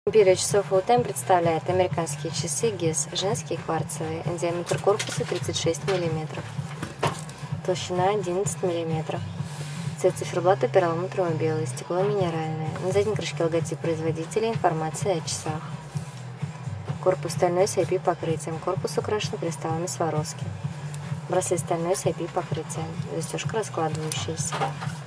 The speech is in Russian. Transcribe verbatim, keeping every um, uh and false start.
Империя часов Ултем представляет американские часы ГИС, женские кварцевые, диаметр корпуса тридцать шесть миллиметров, толщина одиннадцать миллиметров. Цвет циферблата перламутрово-белый, стекло минеральное. На задней крышке логотип производителя, информация о часах. Корпус стальной с ай пи покрытием, корпус украшен кристаллами Сваровски. Браслет стальной с ай пи покрытием, застежка раскладывающаяся.